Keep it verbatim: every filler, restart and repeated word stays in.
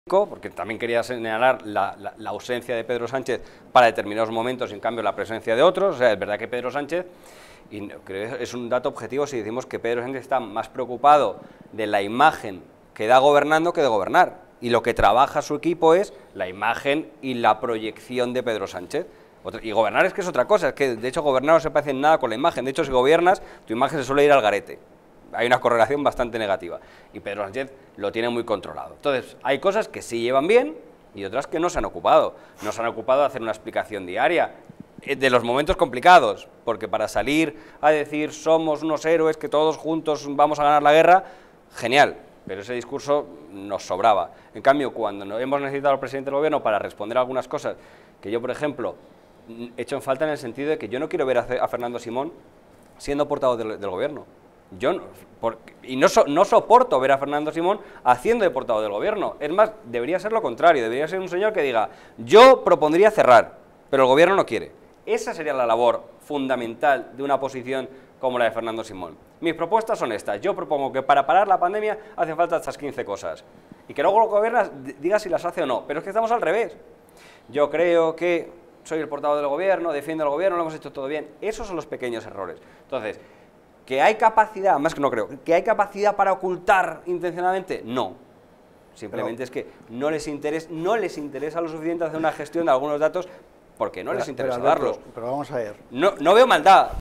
porque también quería señalar la, la, la ausencia de Pedro Sánchez para determinados momentos y en cambio la presencia de otros. O sea, es verdad que Pedro Sánchez, y creo que es un dato objetivo si decimos que Pedro Sánchez está más preocupado de la imagen que da gobernando que de gobernar, y lo que trabaja su equipo es la imagen y la proyección de Pedro Sánchez. Y gobernar es que es otra cosa, es que de hecho gobernar no se parece en nada con la imagen. De hecho, si gobiernas, tu imagen se suele ir al garete. Hay una correlación bastante negativa, y Pedro Sánchez lo tiene muy controlado. Entonces, hay cosas que sí llevan bien y otras que no se han ocupado. No se han ocupado de hacer una explicación diaria de los momentos complicados, porque para salir a decir somos unos héroes, que todos juntos vamos a ganar la guerra, genial, pero ese discurso nos sobraba. En cambio, cuando no hemos necesitado al presidente del gobierno para responder a algunas cosas que yo, por ejemplo, he hecho en falta en el sentido de que yo no quiero ver a Fernando Simón siendo portavoz del, del gobierno. Yo no, por, y no, so, no soporto ver a Fernando Simón haciendo de portavoz del gobierno. Es más, debería ser lo contrario, debería ser un señor que diga, yo propondría cerrar, pero el gobierno no quiere. Esa sería la labor fundamental de una posición como la de Fernando Simón. Mis propuestas son estas. Yo propongo que para parar la pandemia hacen falta estas quince cosas, y que luego lo gobiernas diga si las hace o no, pero es que estamos al revés. Yo creo que soy el portavoz del gobierno, defiendo al gobierno, lo hemos hecho todo bien. Esos son los pequeños errores. Entonces, ¿que hay capacidad? Más que no creo. ¿Que hay capacidad para ocultar intencionadamente? No. Simplemente pero, es que no les interesa, no les interesa lo suficiente hacer una gestión de algunos datos porque no pero, les interesa pero, Alberto, darlos. Pero vamos a ver. No, no veo maldad.